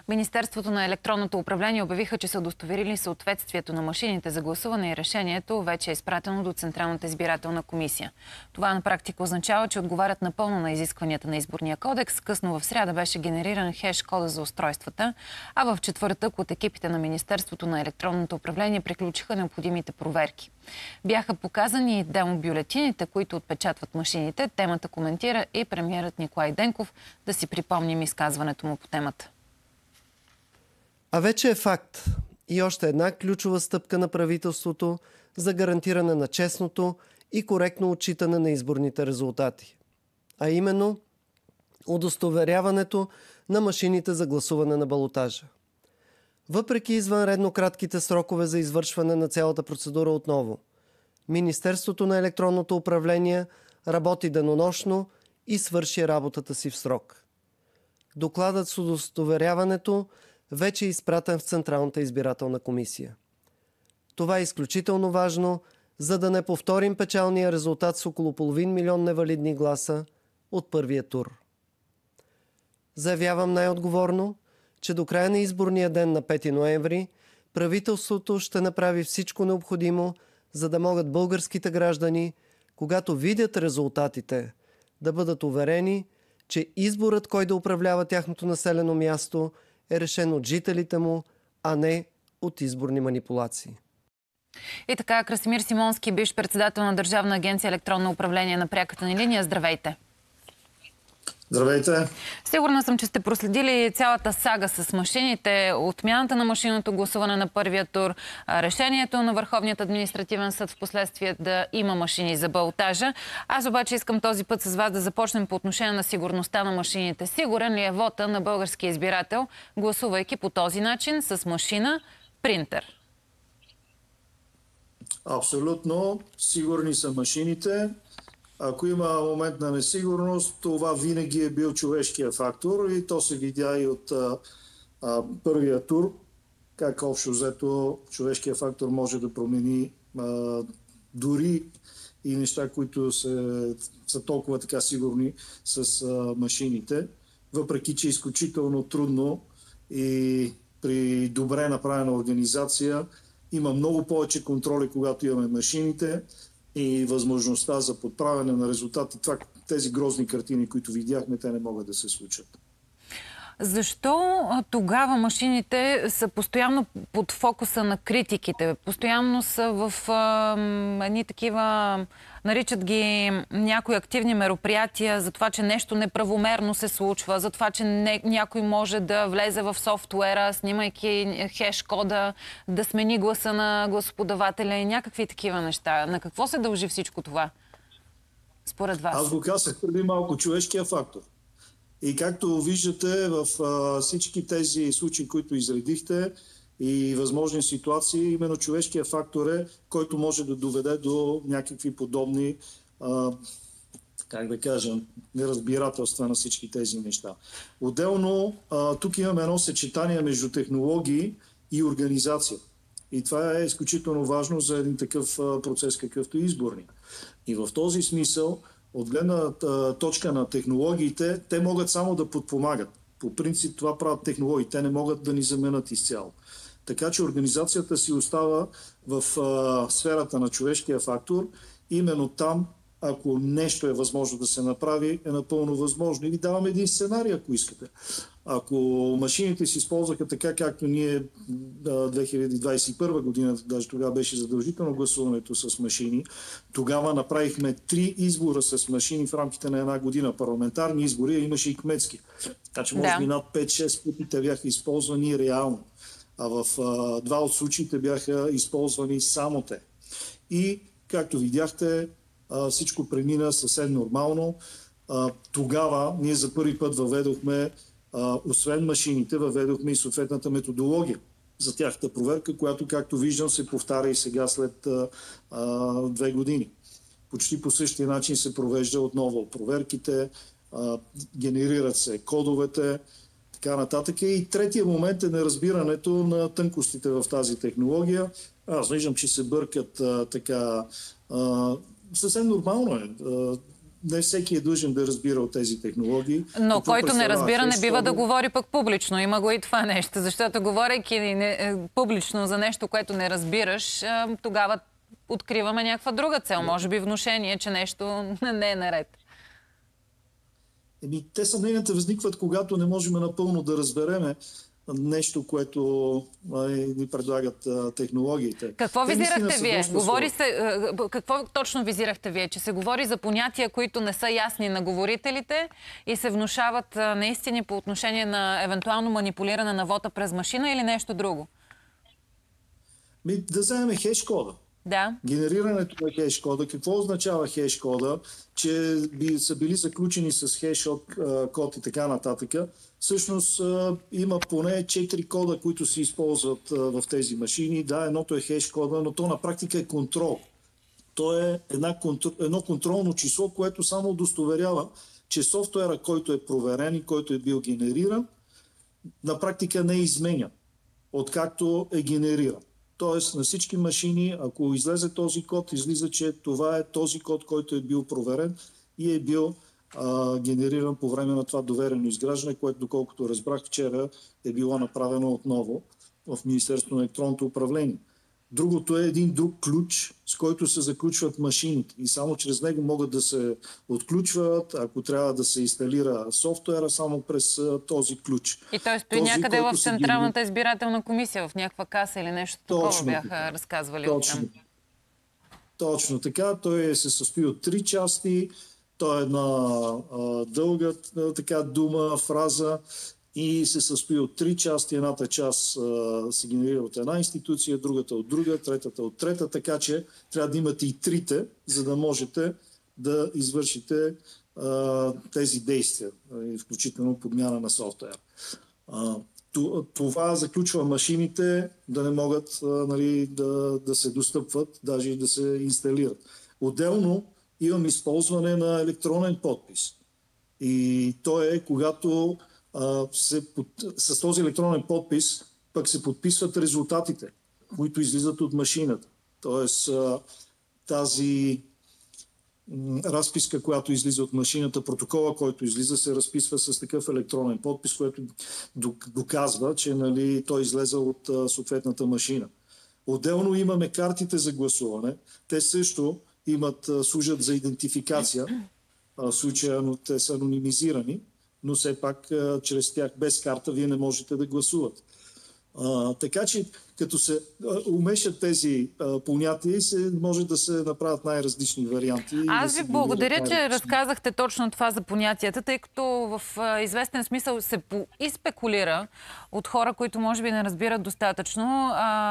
Министерството на електронното управление обявиха, че са удостоверили съответствието на машините за гласуване и решението вече е изпратено до Централната избирателна комисия. Това на практика означава, че отговарят напълно на изискванията на изборния кодекс. Късно в сряда беше генериран хеш-кода за устройствата, а в четвъртък от екипите на Министерството на електронното управление приключиха необходимите проверки. Бяха показани демобюлетините, които отпечатват машините. Темата коментира и премиерът Николай Денков. Да си припомним изказването му по темата. А вече е факт и още една ключова стъпка на правителството за гарантиране на честното и коректно отчитане на изборните резултати. А именно удостоверяването на машините за гласуване на балотажа. Въпреки извънредно кратките срокове за извършване на цялата процедура отново, Министерството на електронното управление работи денонощно и свърши работата си в срок. Докладът с удостоверяването вече е изпратен в Централната избирателна комисия. Това е изключително важно, за да не повторим печалния резултат с около 500 000 невалидни гласа от първия тур. Заявявам най-отговорно, че до края на изборния ден на 5 ноември правителството ще направи всичко необходимо, за да могат българските граждани, когато видят резултатите, да бъдат уверени, че изборът, кой да управлява тяхното населено място, е решен от жителите му, а не от изборни манипулации. И така, Красимир Симонски, бивш председател на Държавна агенция електронно управление, на пряката ни линия. Здравейте! Здравейте! Сигурна съм, че сте проследили цялата сага с машините, отмяната на машинното гласуване на първия тур, решението на Върховният административен съд в последствие да има машини за балотажа. Аз обаче искам този път с вас да започнем по отношение на сигурността на машините. Сигурен ли е вота на българския избирател, гласувайки по този начин с машина, принтер? Абсолютно сигурни са машините. Ако има момент на несигурност, това винаги е бил човешкия фактор и то се видя и от първия тур, как общо взето човешкия фактор може да промени дори и неща, които са толкова така сигурни с машините, въпреки че е изключително трудно и при добре направена организация има много повече контроли, когато имаме машините и възможността за подправяне на резултати. Тези грозни картини, които видяхме, те не могат да се случат. Защо тогава машините са постоянно под фокуса на критиките? Постоянно са в едни такива, наричат ги някои активни мероприятия за това, че нещо неправомерно се случва, за това, че някой може да влезе в софтуера, снимайки хеш-кода, да смени гласа на гласоподавателя и някакви такива неща. На какво се дължи всичко това, според вас? Аз го казах преди малко, човешкия фактор. И както виждате в всички тези случаи, които изредихте и възможни ситуации, именно човешкият фактор е, който може да доведе до някакви подобни, как да кажем, неразбирателства на всички тези неща. Отделно, тук имаме едно съчетание между технологии и организация. И това е изключително важно за един такъв процес, какъвто е изборник. И в този смисъл, от гледна точка на технологиите, те могат само да подпомагат. По принцип това правят технологии. Те не могат да ни заменят изцяло. Така че организацията си остава в сферата на човешкия фактор. Именно там, ако нещо е възможно да се направи, е напълно възможно. И ви давам един сценарий, ако искате. Ако машините се използваха така, както ние 2021 година, даже тогава беше задължително гласуването с машини, тогава направихме 3 избора с машини в рамките на една година. Парламентарни избори, а имаше и кметски. Така че може би над 5-6 пъти те бяха използвани реално. А в 2 от случаите бяха използвани само те. И, както видяхте, всичко премина съвсем нормално. Тогава ние за първи път въведохме, освен машините, въведохме и съответната методология за тяхната проверка, която, както виждам, се повтаря и сега след 2 години. Почти по същия начин се провежда отново проверките, генерират се кодовете, така нататък. И третия момент е неразбирането на тънкостите в тази технология. Аз виждам, че се бъркат така. Съвсем нормално е. не всеки е длъжен да разбира от тези технологии. Но Какво който не разбира, не бива да хешкода? говори пък публично. Има го и това нещо. Защото говорейки публично за нещо, което не разбираш, тогава откриваме някаква друга цел. Може би внушение, че нещо не е наред. Те съмненията възникват, когато не можем напълно да разбереме нещо, което ни предлагат технологиите. Какво визирахте вие? Доста Какво точно визирахте вие? Че се говори за понятия, които не са ясни на говорителите и се внушават неистини по отношение на евентуално манипулиране на вота през машина или нещо друго? Да вземем хеш-кода. Да. Генерирането на хеш-кода. Какво означава хеш-кода? Че са били заключени с хеш-код и така нататък. Всъщност има поне 4 кода, които се използват в тези машини. Да, едното е хеш-кода, но то на практика е контрол. То е едно контролно число, което само удостоверява, че софтуера, който е проверен и който е бил генериран, на практика не изменя, откакто е генериран. Тоест на всички машини, ако излезе този код, излиза, че това е този код, който е бил проверен и е бил генериран по време на това доверено изграждане, което, доколкото разбрах, вчера е било направено отново в Министерството на електронното управление. Другото е един друг ключ, с който се заключват машините и само чрез него могат да се отключват, ако трябва да се инсталира софтуера, само през този ключ. И той стои някъде в Централната избирателна комисия, в някаква каса или нещо такова бяха разказвали. Точно така. Той се състои от 3 части. Той е една дълга дума, фраза и се състои от 3 части. Едната част се генерира от една институция, другата от друга, третата от трета, така че трябва да имате и трите, за да можете да извършите тези действия, включително подмяна на софтуер. Това заключва машините да не могат да се достъпват, даже и да се инсталират. Отделно имам използване на електронен подпис. И то е когато с този електронен подпис пък се подписват резултатите, които излизат от машината. Тоест тази разписка, която излиза от машината, протокола, който излиза, се разписва с такъв електронен подпис, който доказва, че той излезе от съответната машина. Отделно имаме картите за гласуване. Те също служат за идентификация. В случая те са анонимизирани, но все пак чрез тях без карта вие не можете да гласувате. Така че като се умешат тези понятия, може да се направят най-различни варианти. Аз ви благодаря, че разказахте точно това за понятията, тъй като в известен смисъл се изспекулира от хора, които може би не разбират достатъчно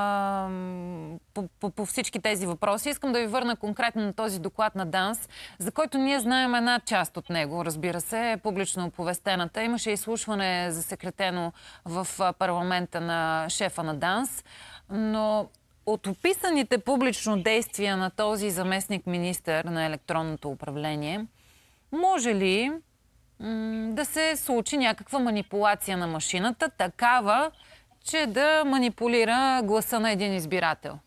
по всички тези въпроси. Искам да ви върна конкретно на този доклад на ДАНС, за който ние знаем една част от него, разбира се, е публично оповестената. Имаше изслушване засекретено в парламента на шефа на ДАНС, но от описаните публично действия на този заместник-министър на електронното управление, може ли да се случи някаква манипулация на машината, такава, че да манипулира гласа на един избирател?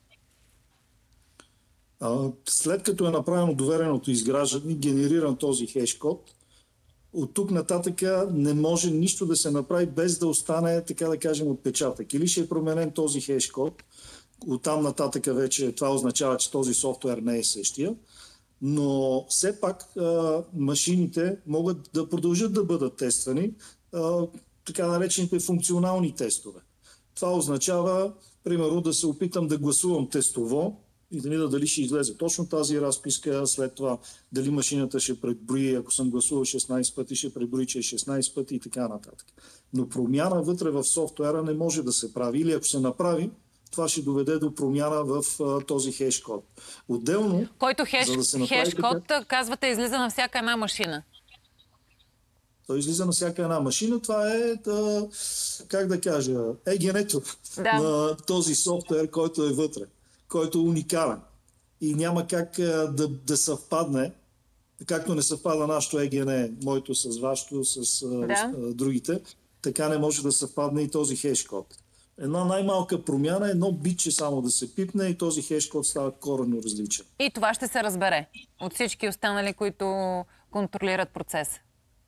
След като е направено довереното изграждане, генериран този хеш-код, от тук нататък не може нищо да се направи без да остане, така да кажем, отпечатък. Или ще е променен този хеш-код, оттам нататък вече това означава, че този софтуер не е същия, но все пак машините могат да продължат да бъдат тествани, така наречените функционални тестове. Това означава, примерно, да се опитам да гласувам тестово и да видя дали ще излезе точно тази разписка, след това дали машината ще преброи, ако съм гласувал 16 пъти, ще преброи, че е 16 пъти и така нататък. Но промяна вътре в софтуера не може да се прави. Или ако се направи, това ще доведе до промяна в този хеш-код. Отделно, който хеш-код, казвате, излиза на всяка една машина. Той излиза на всяка една машина. Това е, как да кажа, егенето на този софтуер, който е вътре, който е уникален. И няма как да съвпадне, както не съвпада нашето ЕГН, моето с вашето, с другите, така не може да съвпадне и този хеш-код. Една най-малка промяна, едно битче само да се пипне и този хеш-код става коренно различен. И това ще се разбере от всички останали, които контролират процеса.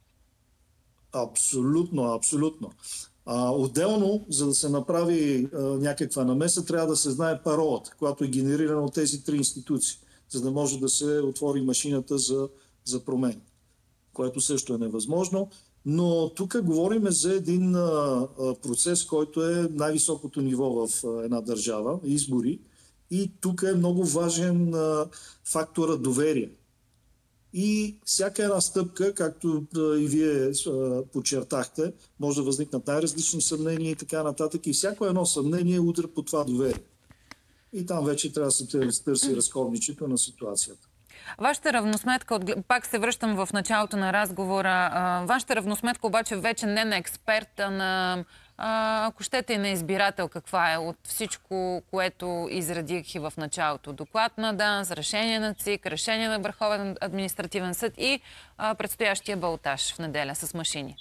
Абсолютно, абсолютно. Отделно, за да се направи някаква намеса, трябва да се знае паролата, която е генерирана от тези три институции, за да може да се отвори машината за промени, което също е невъзможно. Но тук говорим за един процес, който е най-високото ниво в една държава, избори. И тук е много важен фактора доверие. И всяка една стъпка, както и вие подчертахте, може да възникнат най-различни съмнения и така нататък. И всяко едно съмнение е удар по това доверие. И там вече трябва да се търси разковничето на ситуацията. Вашата равносметка, пак се връщам в началото на разговора, вашата равносметка обаче вече не на експерт, а на, ако щете, и на избирател, каква е от всичко, което изредих и в началото. Доклад на ДАНС, решение на ЦИК, решение на Върховен административен съд и предстоящия балотаж в неделя с машини.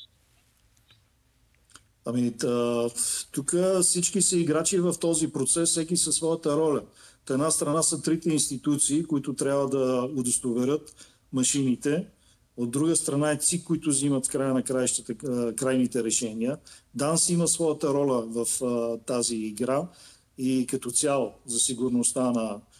Тук всички са играчи в този процес, всеки със своята роля. От една страна са трите институции, които трябва да удостоверят машините. От друга страна е ЦИК, които взимат в края на краищата крайните решения. ДАНС има своята роля в тази игра и като цяло за сигурността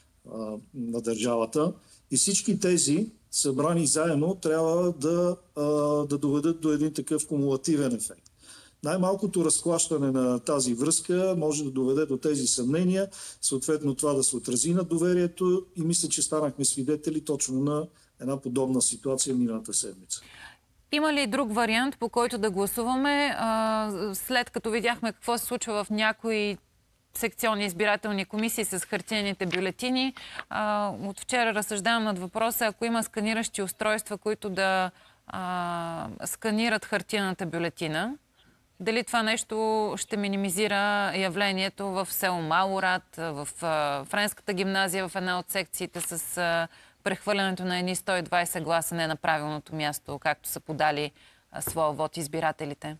на държавата. И всички тези, събрани заедно, трябва да доведат до един такъв кумулативен ефект. Най-малкото разклащане на тази връзка може да доведе до тези съмнения, съответно това да се отрази на доверието и мисля, че станахме свидетели точно на една подобна ситуация миналата седмица. Има ли друг вариант, по който да гласуваме, след като видяхме какво се случва в някои секционни избирателни комисии с хартиените бюлетини? От вчера разсъждавам над въпроса, ако има сканиращи устройства, които да сканират хартиената бюлетина, дали това нещо ще минимизира явлението в село Малорад, в Френската гимназия, в една от секциите с прехвърлянето на едни 120 гласа не на правилното място, както са подали своя вод избирателите?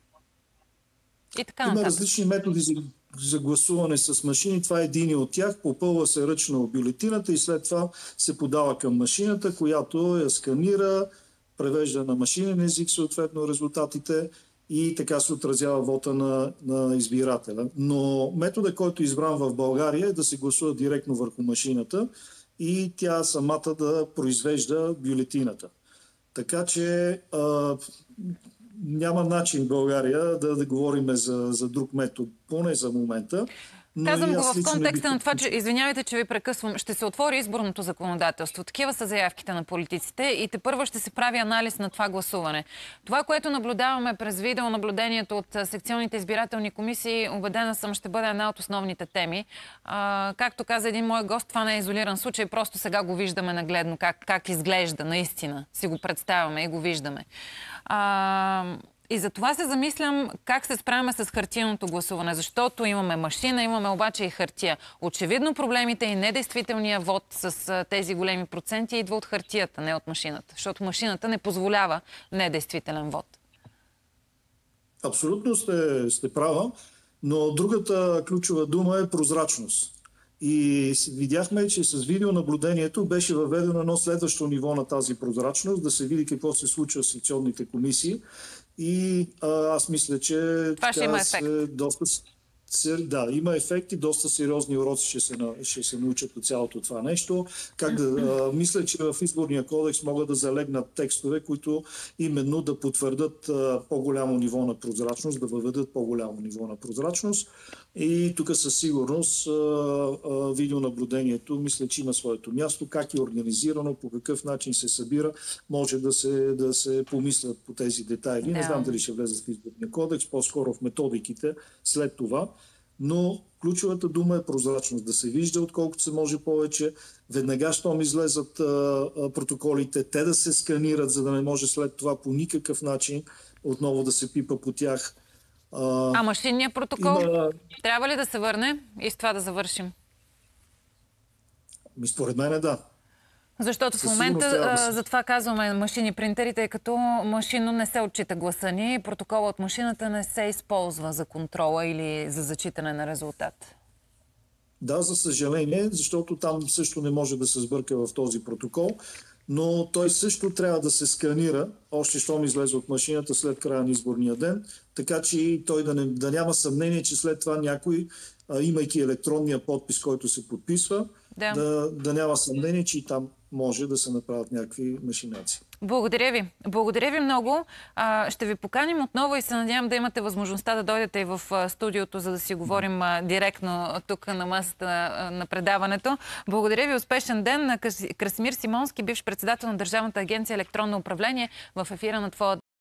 И така нататък. Има различни методи за гласуване с машини. Това е един от тях. Попълва се ръчно бюлетината и след това се подава към машината, която я сканира, превежда на машинен език съответно резултатите и така се отразява вота на избирателя. Но методът, който е избран в България, е да се гласува директно върху машината и тя самата да произвежда бюлетината. Така че няма начин в България да говорим за друг метод, поне за момента. Казвам го в контекста на това, че, извинявайте, че ви прекъсвам, ще се отвори изборното законодателство. Такива са заявките на политиците и тепърва ще се прави анализ на това гласуване. Това, което наблюдаваме през видеонаблюдението от секционните избирателни комисии, убедена съм, ще бъде една от основните теми. Както каза един мой гост, това не е изолиран случай, просто сега го виждаме нагледно, как изглежда наистина. Си го представяме и го виждаме. И за това се замислям как се справяме с хартиеното гласуване, защото имаме машина, имаме обаче и хартия. Очевидно проблемите и недействителния вод с тези големи проценти идва от хартията, не от машината, защото машината не позволява недействителен вод. Абсолютно сте права, но другата ключова дума е прозрачност. И видяхме, че с видеонаблюдението беше въведено едно следващо ниво на тази прозрачност, да се види какво се случва в секционните комисии. И аз мисля, че това ще има ефект. Да, има ефекти, доста сериозни уроци ще се научат от цялото това нещо. Мисля, че в изборния кодекс могат да залегнат текстове, които именно да потвърдат по-голямо ниво на прозрачност, да въведат по-голямо ниво на прозрачност. И тук със сигурност видеонаблюдението мисля, че има своето място, как е организирано, по какъв начин се събира, може да се помислят по тези детайли. Да. Не знам дали ще влезе в изборния кодекс, по-скоро в методиките след това. Но ключовата дума е прозрачност. Да се вижда отколкото се може повече. Веднага, щом излезат протоколите, те да се сканират, за да не може след това по никакъв начин отново да се пипа по тях. А машинният протокол трябва ли да се върне и с това да завършим? Според мен да. Защото в момента, затова казваме машини принтери, тъй като машинно не се отчита гласа ни, протокола от машината не се използва за контрола или за зачитане на резултат. Да, за съжаление, защото там също не може да се сбърка в този протокол. но той също трябва да се сканира, още щом излезе от машината след края на изборния ден, така че и той да няма съмнение, че след това някой, имайки електронния подпис, който се подписва, да няма съмнение, че и там може да се направят някакви машинации. Благодаря ви. Благодаря ви много. Ще ви поканим отново и се надявам да имате възможността да дойдете и в студиото, за да си говорим директно тук на масата на предаването. Благодаря ви. Успешен ден. Красимир Симонски, бивш председател на Държавната агенция електронно управление, в ефира на Твоя